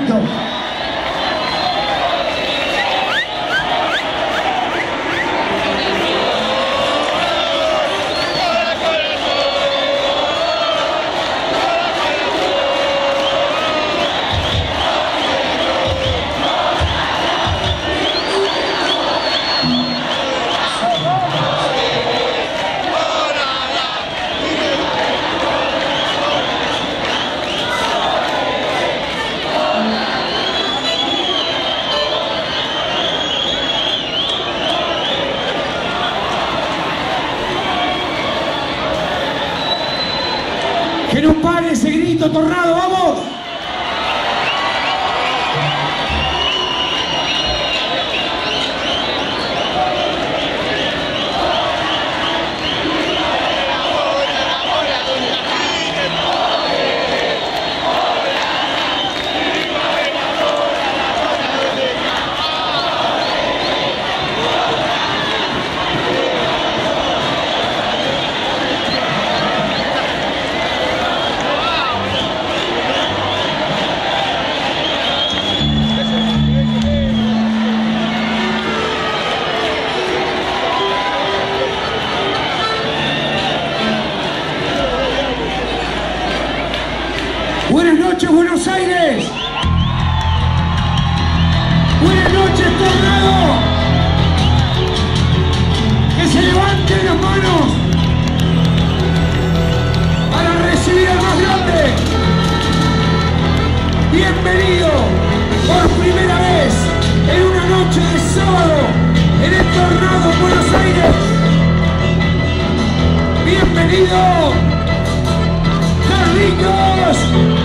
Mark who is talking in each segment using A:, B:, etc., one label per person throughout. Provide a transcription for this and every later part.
A: Negrito. Que no pare ese grito, Tornado, ¡vamos! Buenas noches, Buenos Aires. Buenas noches, Tornado. Que se levanten las manos para recibir al más grande. Bienvenido por primera vez en una noche de sábado en el Tornado en Buenos Aires. Bienvenido, Carlitos.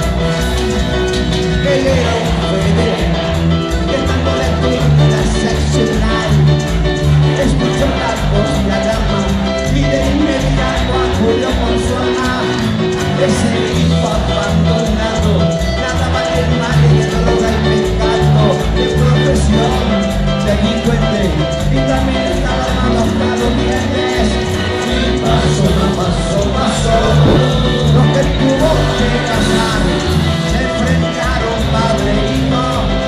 A: Él era un federal que tanto le tuvo la sexo. delincuente y también estaba armado hasta los dientes. Y paso a paso, los que tuvo que casar se enfrentaron padre e hijo.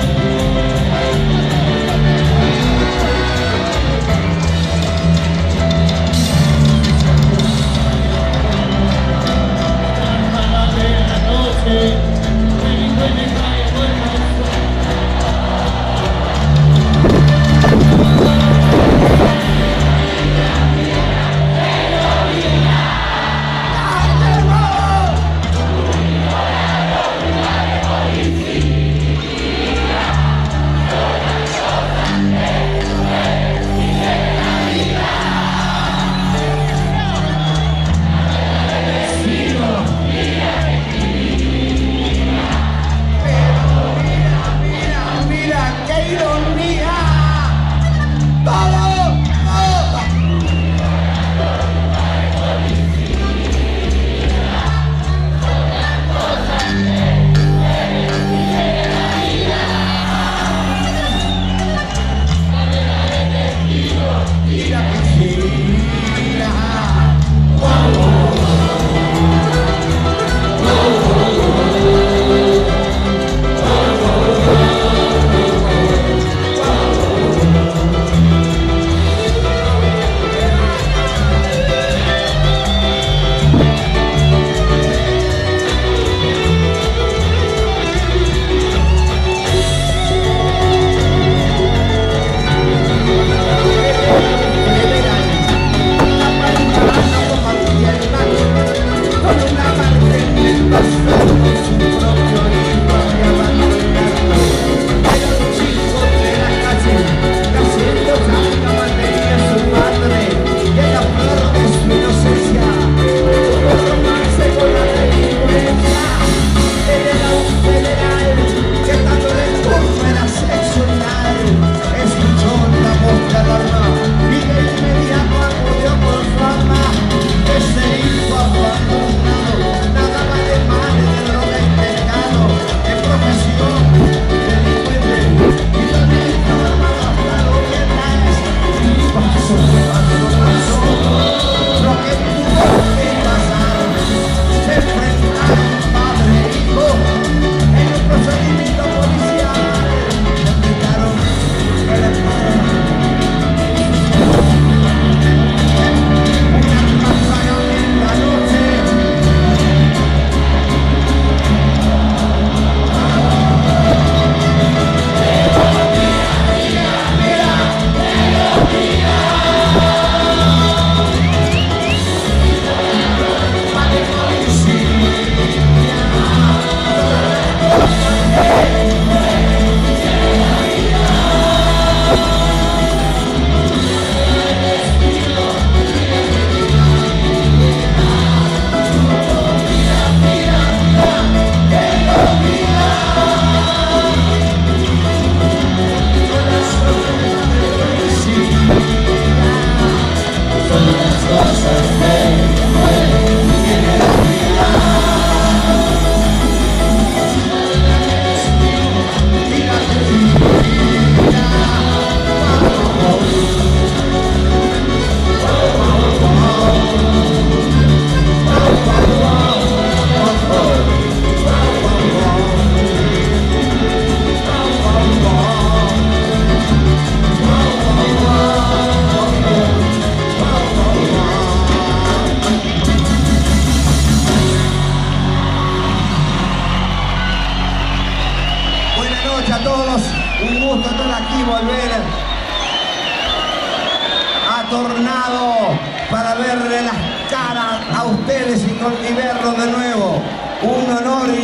A: Tornado para verle las caras a ustedes y verlos de nuevo. Un honor y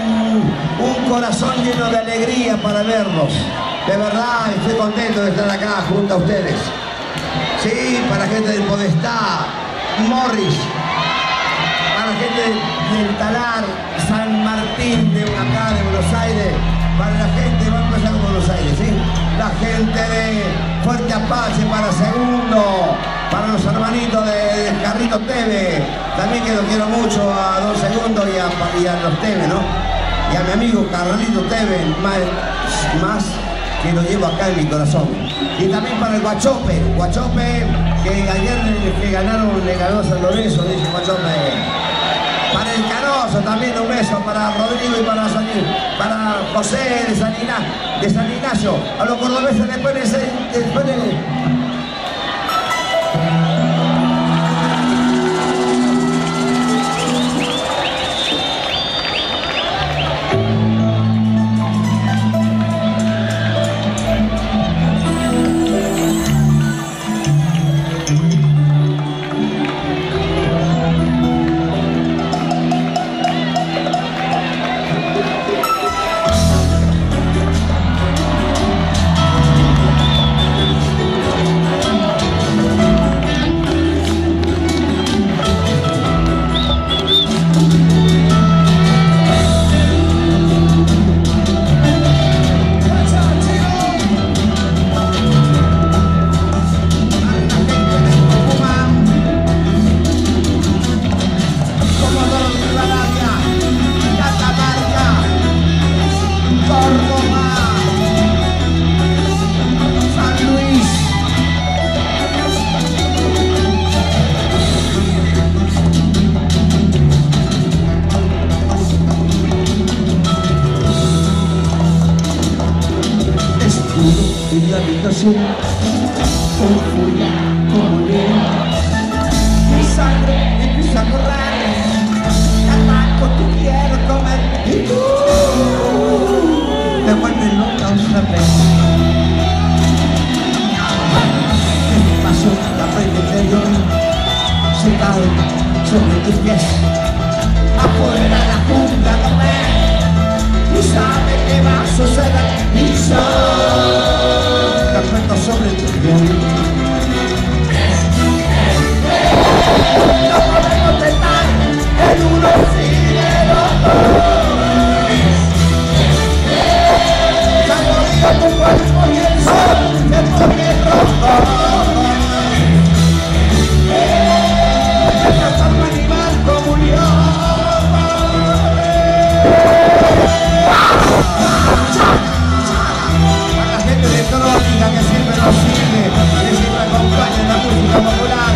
A: un corazón lleno de alegría para verlos. De verdad, estoy contento de estar acá junto a ustedes. Sí, para la gente del Podestá, Morris, para la gente del Talar, San Martín, de acá de Buenos Aires, para la gente, vamos a empezar con Buenos Aires, ¿sí? La gente de Fuerte Apache para Segundo, para los hermanitos de Carrito Teve, también que lo quiero mucho a Don Segundo y a los Teve, ¿no? Y a mi amigo Carlito Teve, más que lo llevo acá en mi corazón. Y también para el Guachope, que ayer que ganaron, le ganó San Lorenzo, dice Guachope. Para el Canoso también un beso, para Rodrigo y para José de San Ignacio. A los cordobeses después de
B: en la habitación, con furia, como león. Mi sangre empieza a correr, Cataco te quiero comer, y tú te vuelves loca otra vez. Despacio, la frente interior se cae sobre tus pies. Afuera la jungla no ve, y sabe que va a suceder, y sobre tu piel. No podemos estar en uno sin el otro. Saborea tu cuerpo y el sol se pone rojo. Deja como animal como un león. Para la gente de Crónica que siempre nos sigue, que siempre acompaña en la música popular.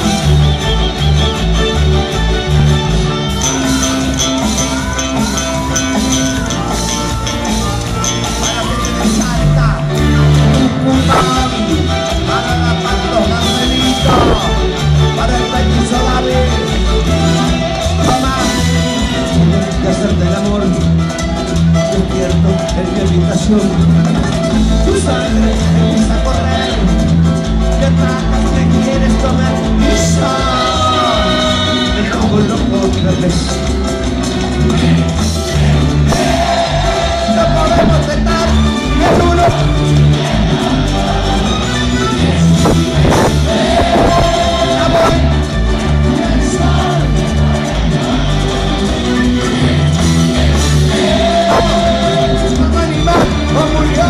B: Para la gente de Salta, Tucumán, para la Pato Marcelito, para el Petiso David, Tomás, de hacerte el amor, despierto en mi habitación. Tu sangre empieza a correr, te atracas, te quieres comer, y me pongo loco otra vez. No podemos estar en uno. Como animal, como un león.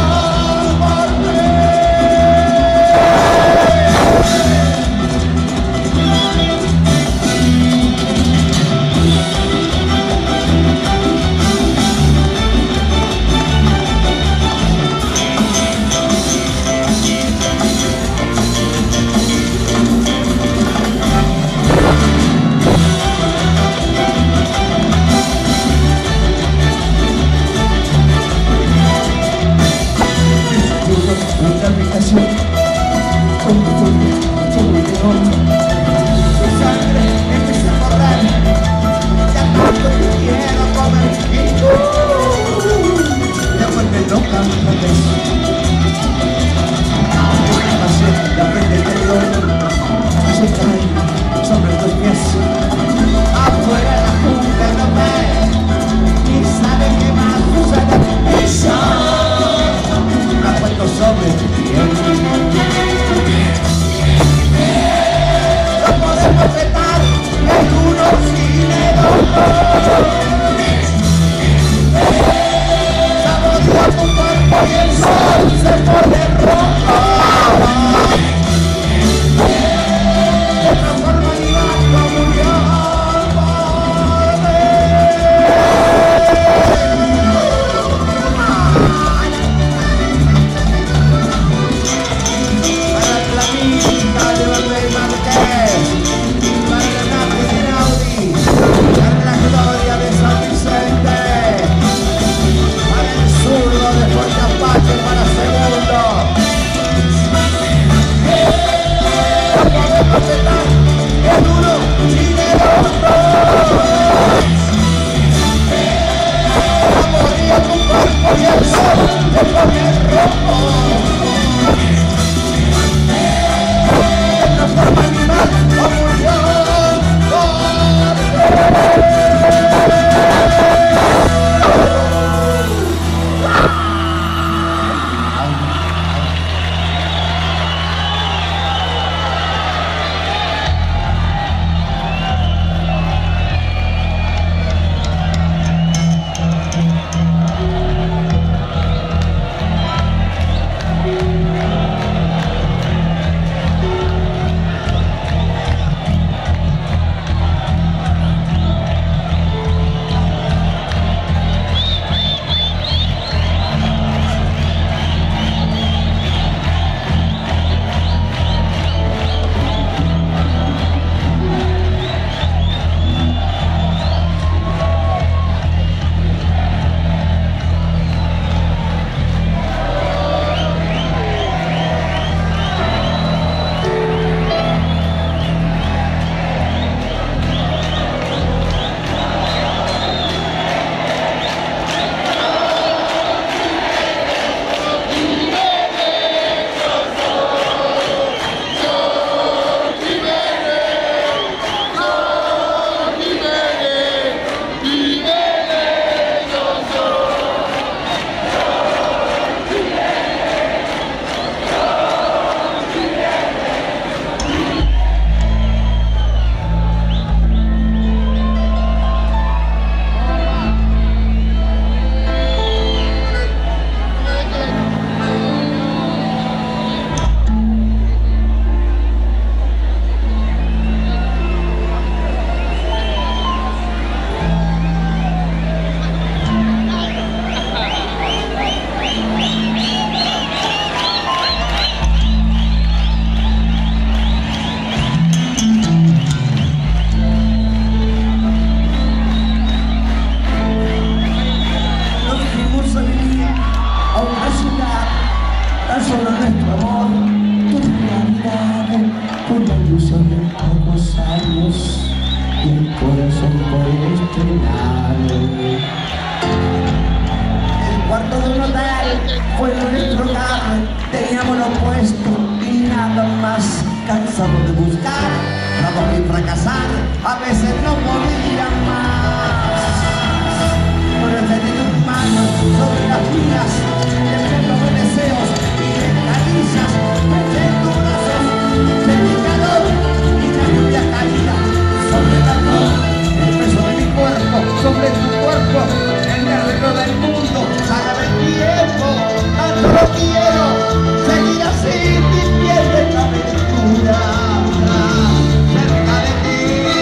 A: al fracasar, a veces no podía más. Pero extendí tus manos sobre las mías, llenándome de deseos y de caricias. Metí en tus brazos, sentí calor y la lluvia caída sobre la luz. El peso de mi cuerpo sobre tu cuerpo, el guerrero del mundo, para el tiempo. Tanto lo quiero, seguir así, viviendo esta aventura cerca de ti.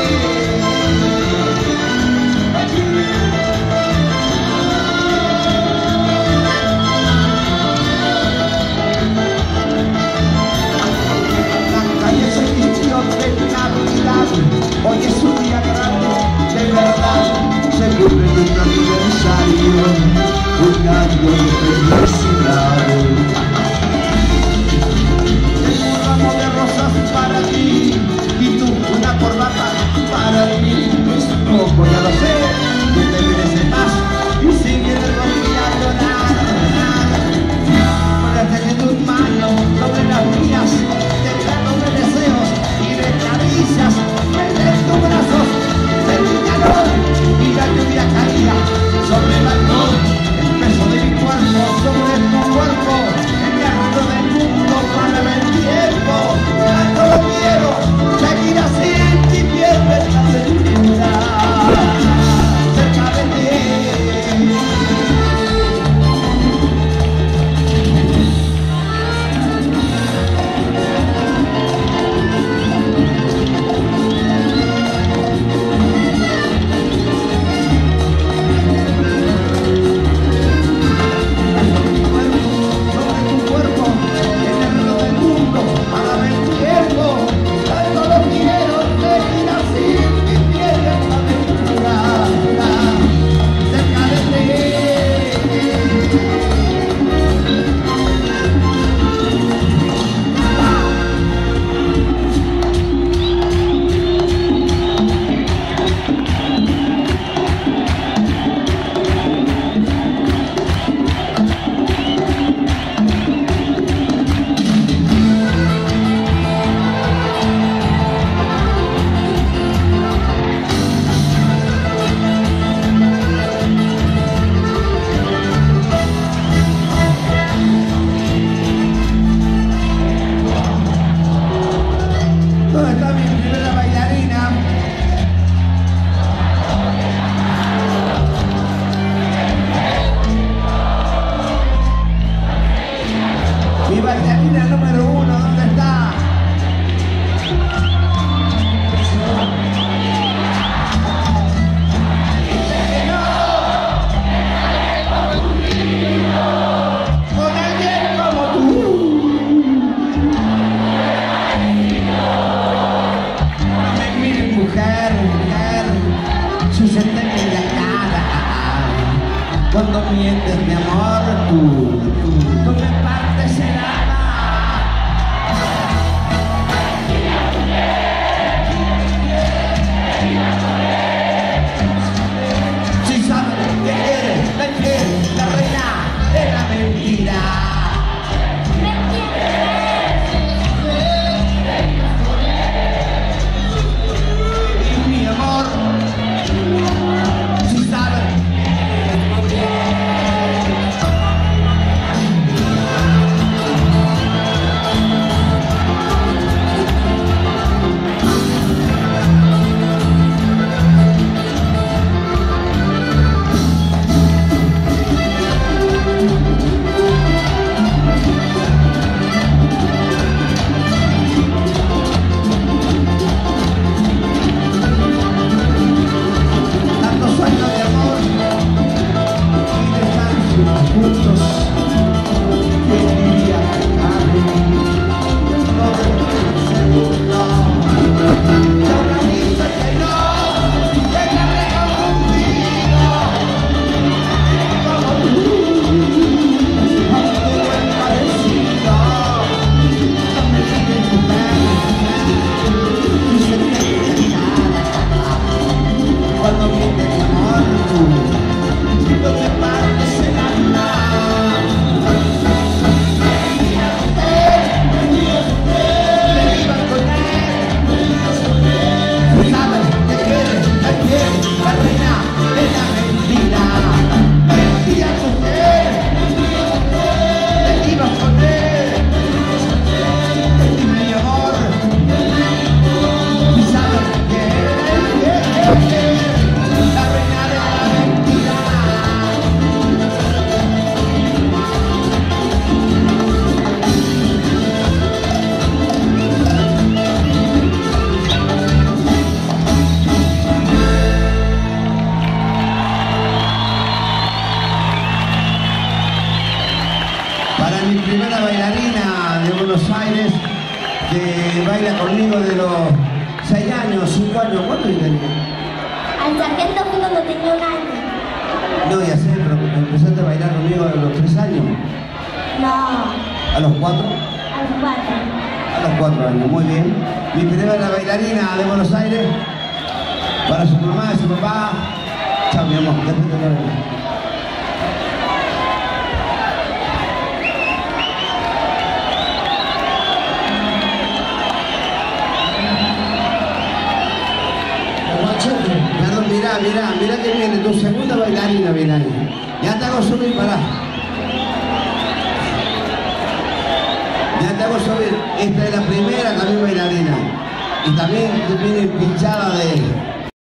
A: La calle se vistió de Navidad, hoy es un día grande, de verdad, se cumple nuestro aniversario, un año de felicidad. Tengo un ramo de rosas para ti y tú una corbata para mí. Es poco, ya lo sé, tú te mereces más y sigue de rodillas a llorar. Ponerte en tus manos sobre las mías, llenándome de deseos y de caricias. Vete en tus brazos, sentí calor y la lluvia caía sobre el balcón. El peso de mi cuerpo sobre tu cuerpo, el guerrero del mundo para el tiempo. Tanto lo quiero, seguir así, viviendo esta aventura cerca de ti. ¿Dónde está mi primera bailarina? Mi bailarina número 1, ¿dónde está? Dice que no. Con alguien como tú. Mujer, si se te ve la cara, cuando mientes mi amor, tú me partes el alma. Si sabes que eres la reina de la mentira. Mi amor, si sabes que baila conmigo de los 6 años, 5 años. ¿Cuánto tenía?
C: Al sargento fui cuando tenía 1 año.
A: No, ya sé, pero empezaste a bailar conmigo a los 3 años.
C: No,
A: ¿A los 4?
C: a los 4.
A: A los 4 años, muy bien. Mi primera bailarina de Buenos Aires, para su mamá y su papá. Chao, mi amor, después te veo. Perdón, mirá que viene tu segunda bailarina, viene ahí. Ya te hago subir, pará. Ya te hago subir. Esta es la primera también bailarina. Y también viene pinchada de